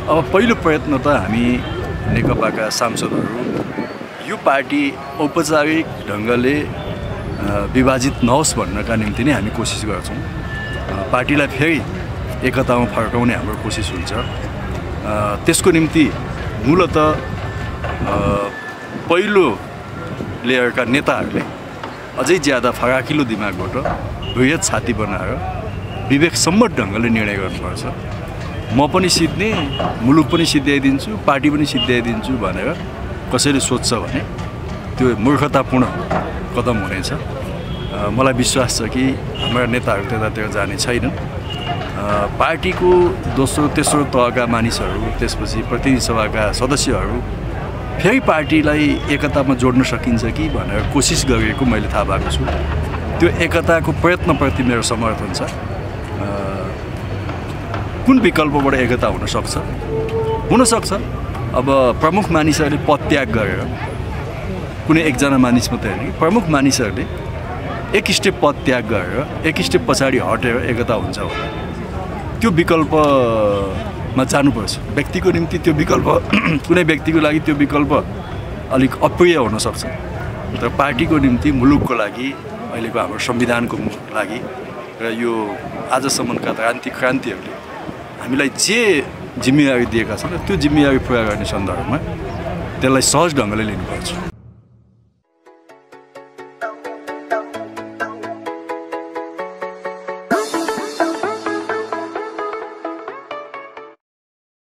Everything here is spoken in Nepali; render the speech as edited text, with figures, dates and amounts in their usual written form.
अब पहिलो प्रयत्न त हामी नेकपाका सांसदहरू यो पार्टी औपचारिक ढङ्गले विभाजित नहोस् भन्नका निम्ति नै हामी कोसिस गर्छौँ। पार्टीलाई फेरि एकतामा फर्काउने हाम्रो कोसिस हुन्छ। त्यसको निम्ति मूलतः पहिलो लेयरका नेताहरूले अझै ज्यादा फराकिलो दिमागबाट बृहत छाती बनाएर विवेकसम्मत ढङ्गले निर्णय गर्नुपर्छ। म पनि सिद्धिने, मुलुक पनि सिद्ध्याइदिन्छु, पार्टी पनि सिद्ध्याइदिन्छु भनेर कसैले सोध्छ भने त्यो मूर्खतापूर्ण कदम हुनेछ। मलाई विश्वास छ कि हाम्रा नेताहरू त्यतातिर जाने छैनन्। पार्टीको दोस्रो तेस्रो तहका मानिसहरू, त्यसपछि प्रतिनिधि सभाका सदस्यहरू फेरि पार्टीलाई एकतामा जोड्न सकिन्छ कि भनेर कोसिस गरिएको मैले थाहा पाएको छु। त्यो एकताको प्रयत्नप्रति मेरो समर्थन छ। कुन विकल्पबाट एकता हुनसक्छ? अब प्रमुख मानिसहरूले पदत्याग गरेर, कुनै एकजना मानिस मात्रै होइन, प्रमुख मानिसहरूले एक स्टेप पदत्याग गरेर एक स्टेप पछाडि हटेर एकता हुन्छ भने त्यो विकल्पमा जानुपर्छ। व्यक्तिको निम्ति त्यो विकल्प कुनै व्यक्तिको लागि त्यो विकल्प अलिक अप्रिय हुनसक्छ, तर पार्टीको निम्ति, मुलुकको लागि, अहिलेको हाम्रो संविधानको लागि र यो आजसम्मका क्रान्तिहरूले हामीलाई जे जिम्मेवारी दिएका छन् त्यो जिम्मेवारी पुरा गर्ने सन्दर्भमा त्यसलाई सहज ढङ्गले लिनुपर्छ।